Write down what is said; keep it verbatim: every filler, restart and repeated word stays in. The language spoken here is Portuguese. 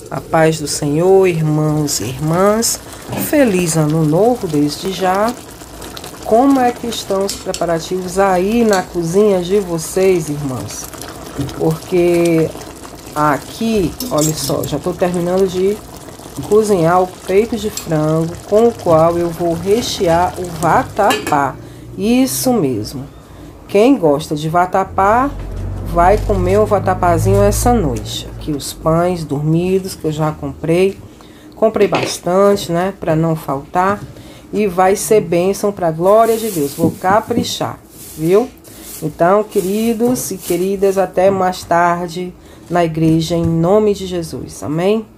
A paz do Senhor, irmãos e irmãs. Feliz ano novo desde já. Como é que estão os preparativos aí na cozinha de vocês, irmãos? Porque aqui, olha só, já estou terminando de cozinhar o peito de frango com o qual eu vou rechear o vatapá. Isso mesmo. Quem gosta de vatapá vai comer o vatapazinho essa noite. Aqui os pães dormidos que eu já comprei. Comprei bastante, né? Para não faltar. E vai ser bênção para a glória de Deus. Vou caprichar, viu? Então, queridos e queridas, até mais tarde na igreja, em nome de Jesus. Amém?